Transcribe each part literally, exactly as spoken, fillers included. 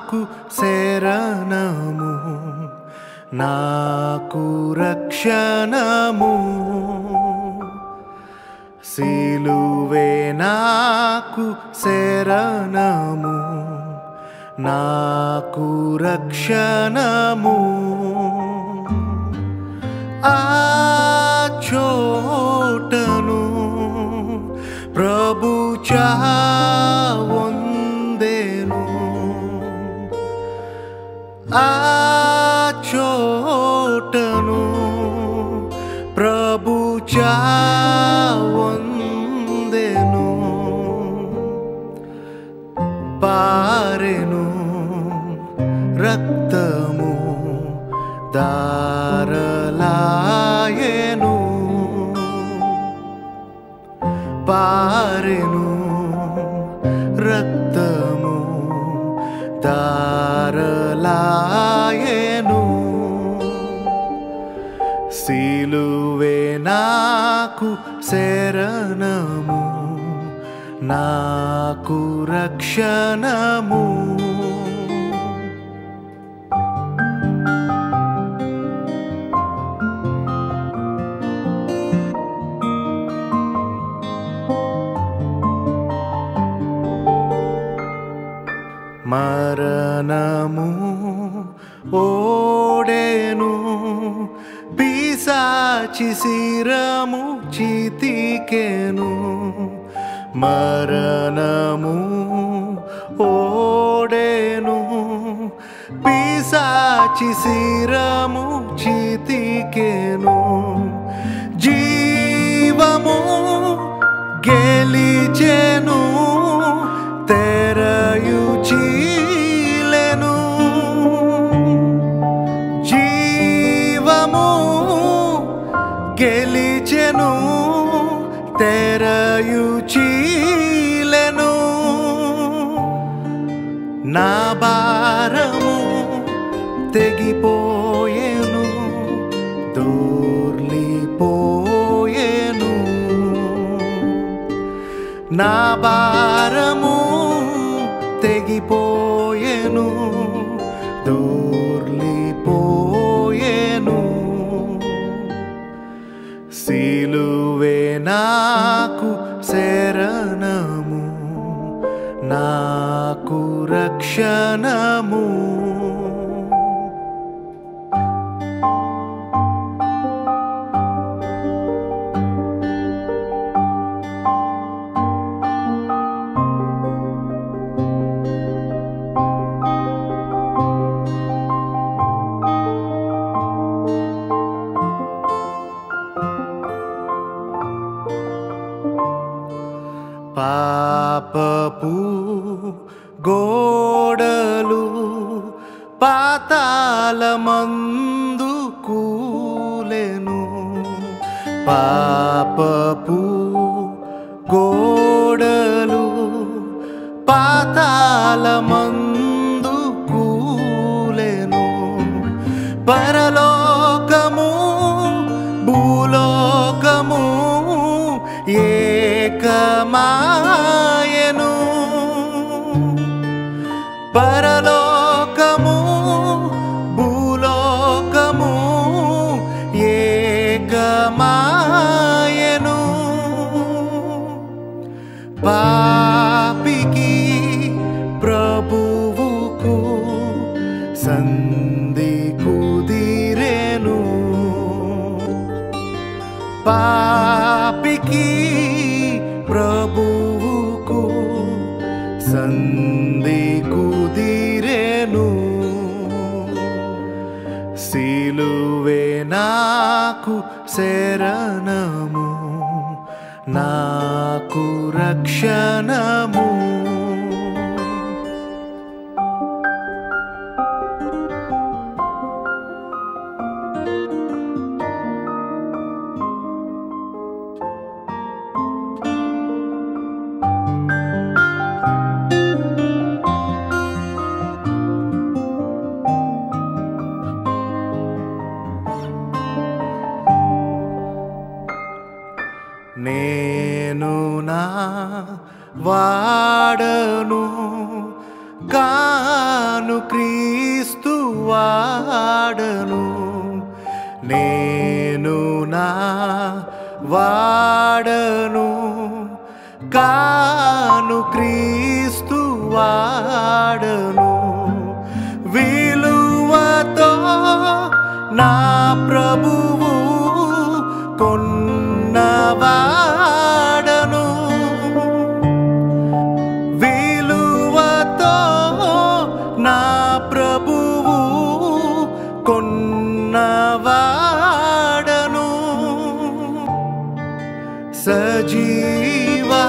నాకు శరణము, నాకు రక్షణము. సిలువే నాకు శరణము, నాకు రక్షణము. ఆ చోటను ప్రభు చావొందెను, ఆ చోటను ప్రభు చావొందెను. పారెను రక్తము దారలాయెను, పారెను రక్తము దారలాయెను. సిలువే నాకు శరణము, నాకు రక్షణము. మరణము ఓడెను, పిశాచి శిరము చితికెను. మరణము ఓడెను, పిశాచి శిరము చితికెను. జీవము గెలిచెను, తెరయు చీలెను. జీవము గెలిచెను, తెరయు చీలెను. నా భారము తెగిపోయెను, దొర్లిపోయెను. నా భారము తెగిపోయెను, దొర్లిపోయెను. సిలువే నాకు శరణము, నాకు రక్షణము. పాపపు గోడలు పాతాళమందు కూలెను, పాపపు గోడలు పాతాళమందు కూలెను. పరలోకము భూలోకము ఏకమాయెను, పరలోకము భూలోకము ఏకమాయెను. పాపికి ప్రభువుకు సంధి కుదిరెను, పాపికి ప్రభువుకు సంధి కుదిరెను. సిలువే నాకు శరణము, నాకు రక్షణము. నేను నా వాడను కానుకగా వాడను కాను క్రీస్తు వాడను విలువతో నా ప్రభువు కొన్నవాడను విలువతో నా ప్రభువు కొన్నవాడను సజీవ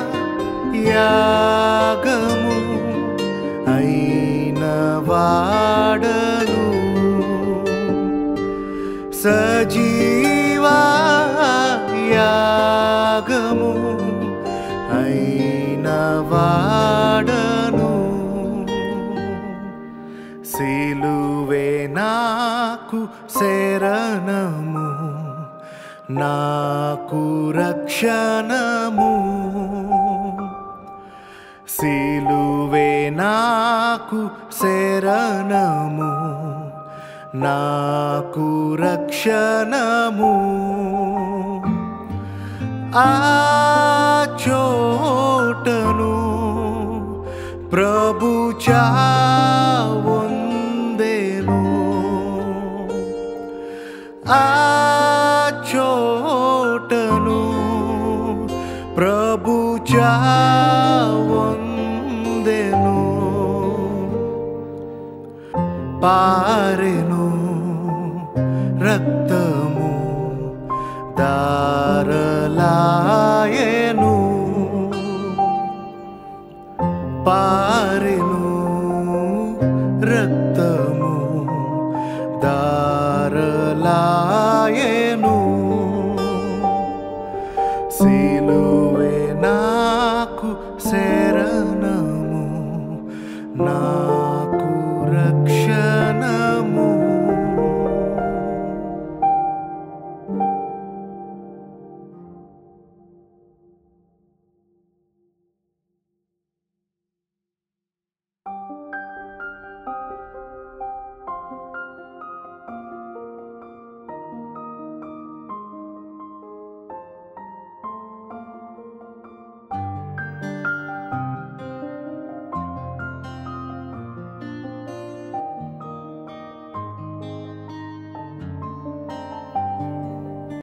యాగము అయిన వాడను సజీవ యాగము అయిన వాడను సిలువే నాకు శరణము నాకు రక్షణము సిలువే నాకు శరణము నాకు రక్షణము ఆ చోటను ప్రభు చావొందెను ఆ చోటను ప్రభు చావొందెను పారెను రక్తము దారలాయెను పారెను రక్తము దా